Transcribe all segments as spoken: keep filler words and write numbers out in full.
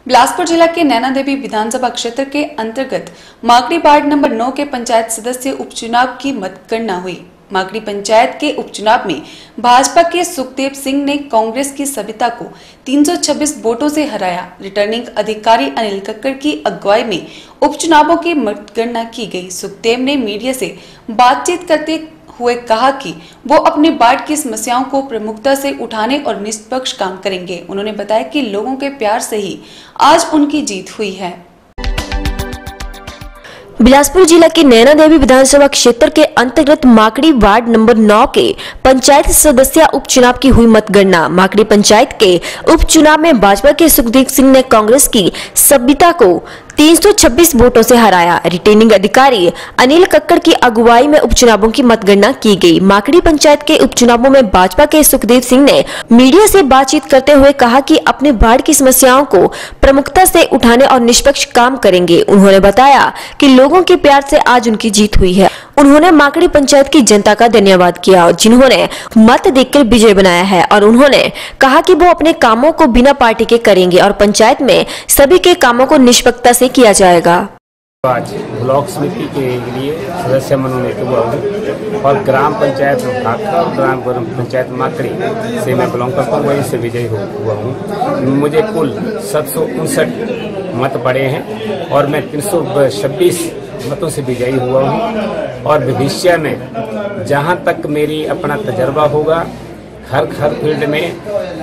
बिलासपुर जिला के नैना देवी विधानसभा क्षेत्र के अंतर्गत माकड़ी वार्ड नंबर नौ के पंचायत सदस्य उपचुनाव की मतगणना हुई। माकड़ी पंचायत के उपचुनाव में भाजपा के सुखदेव सिंह ने कांग्रेस की सविता को तीन सौ छब्बीस वोटों से हराया। रिटर्निंग अधिकारी अनिल कक्कड़ की अगुवाई में उपचुनावों की मतगणना की गई। सुखदेव ने मीडिया से बातचीत करते हुए कहा कि वो अपने वार्ड की समस्याओं को प्रमुखता से उठाने और निष्पक्ष काम करेंगे। उन्होंने बताया कि लोगों के प्यार से ही आज उनकी जीत हुई है। बिलासपुर जिला के नैना देवी विधानसभा क्षेत्र के अंतर्गत माकड़ी वार्ड नंबर नौ के पंचायत सदस्य उपचुनाव की हुई मतगणना। माकड़ी पंचायत के उपचुनाव में भाजपा के सुखदेव सिंह ने कांग्रेस की सविता को तीन सौ छब्बीस वोटों से हराया। रिटर्निंग अधिकारी अनिल कक्कड़ की अगुवाई में उपचुनावों की मतगणना की गई। माकड़ी पंचायत के उपचुनावों में भाजपा के सुखदेव सिंह ने मीडिया से बातचीत करते हुए कहा कि अपने वार्ड की समस्याओं को प्रमुखता से उठाने और निष्पक्ष काम करेंगे। उन्होंने बताया कि लोगों के प्यार से आज उनकी जीत हुई है। उन्होंने माकड़ी पंचायत की जनता का धन्यवाद किया जिन्होंने मत देकर विजय बनाया है और उन्होंने कहा कि वो अपने कामों को बिना पार्टी के करेंगे और पंचायत में सभी के कामों को निष्पक्षता से किया जाएगा। आज ब्लॉक समिति के लिए सदस्य मनोनीत हुआ हूँ और ग्राम पंचायत और ग्राम पंचायत माकड़ी से मैं बिलोंग करता हूँ, वहीं से विजयी हुआ हूँ। मुझे कुल सात सौ उनसठ मत पड़े हैं और मैं तीन सौ छब्बीस मतों से विजयी हुआ हूँ और भविष्य में जहाँ तक मेरी अपना तजर्बा होगा, हर हर फील्ड में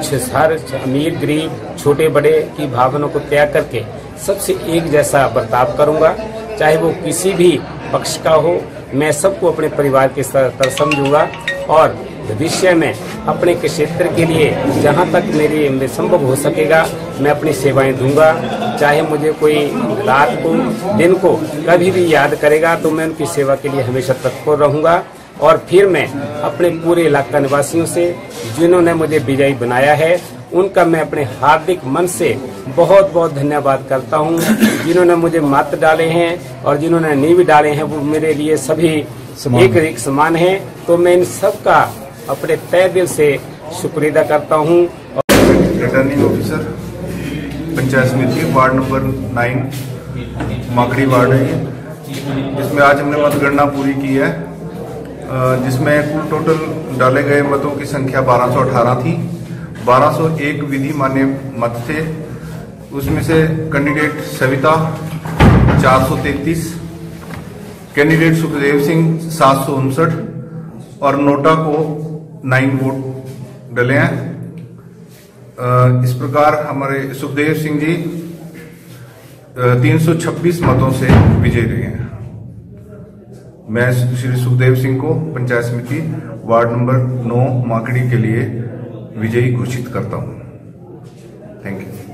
हर अमीर गरीब छोटे बड़े की भावनाओं को त्याग करके सबसे एक जैसा बर्ताव करूंगा। चाहे वो किसी भी पक्ष का हो, मैं सबको अपने परिवार के तरह समझूंगा और भविष्य में अपने क्षेत्र के लिए जहां तक मेरी संभव हो सकेगा मैं अपनी सेवाएं दूंगा। चाहे मुझे कोई रात को दिन को कभी भी याद करेगा तो मैं उनकी सेवा के लिए हमेशा तत्पर रहूंगा। और फिर मैं अपने पूरे इलाका निवासियों से जिन्होंने मुझे विजयी बनाया है उनका मैं अपने हार्दिक मन से बहुत बहुत धन्यवाद करता हूं। जिन्होंने मुझे मत डाले हैं और जिन्होंने नींव डाले हैं वो मेरे लिए सभी एक एक समान हैं। तो मैं इन सब का अपने तय दिल से शुक्रिया अदा करता हूं। रिटर्निंग ऑफिसर पंचायत समिति ward number nine Makdi ward है, जिसमें आज हमने मतगणना पूरी की है, जिसमें कुल टोटल डाले गए मतों की संख्या बारह सौ अठारह थी। बारह सौ एक विधि मान्य मत थे, उसमें से कैंडिडेट सविता चार सौ तैतीस, कैंडिडेट सुखदेव सिंह सात सौ उनसठ और नोटा को नाइन वोट डले हैं। इस प्रकार हमारे सुखदेव सिंह जी तीन सौ छब्बीस मतों से विजयी रहे हैं। मैं श्री सुखदेव सिंह को पंचायत समिति वार्ड नंबर नौ माकड़ी के लिए विजयी घोषित करता हूं। Thank you.